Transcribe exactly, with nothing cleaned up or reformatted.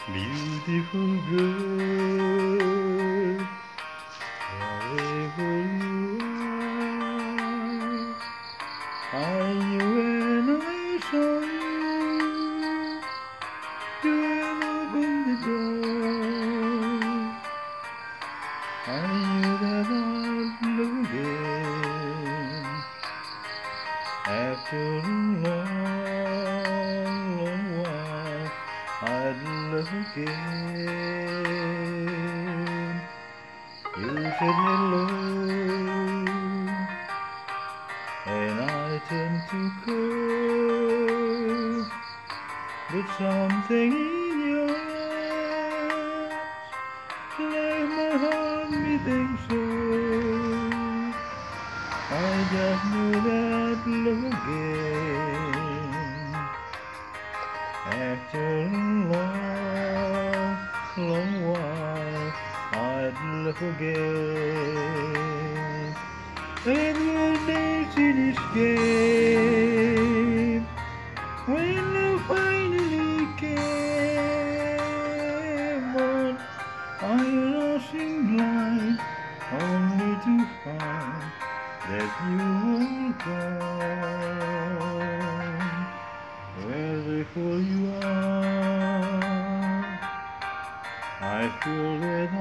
Beautiful girl, wherever you are, I knew when I saw you, you will open the door. I knew that I'd love again after a long, long while. I'd love again. You said hello, and I turned to go, but something in your eyes left my heart beating so. I just knew that love again after a long, long while. I'd love again. And one day it escape when you finally came on. I lost in blind, only to find that you were gone. Wherever you are, I feel that